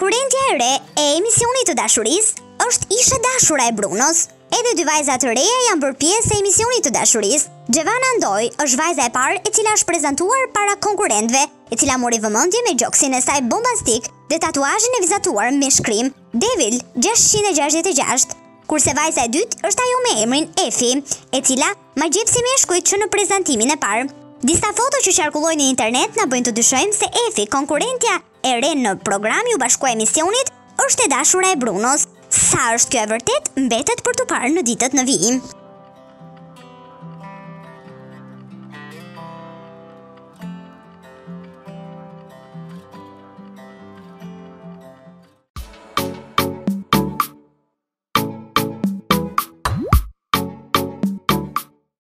Konkurrentja e re e emisionit të dashurisë është Isha dashura e Brunos. Edhe dy vajza të reja janë bërë pjesë e emisionit të dashurisë. Gjevana Ndoj është vajza e parë e cila është prezantuar para konkurrentëve, e cila mori vëmendje me gjoksin e saj bombastik dhe tatuazhin e vizatuar me shkrim Devil 666. Kurse vajza e dytë është ajo me emrin Efi, e cila ma gjep si meshkujt që në prezantimin e parë. Disa foto që qarkullojnë në internet na bëjnë të dyshojmë se Efi, konkurrentja e re në program ju bashkua emisionit, është e dashura e Brunos. Sa është kjo e vërtet, mbetet për të parë në ditët në vijim.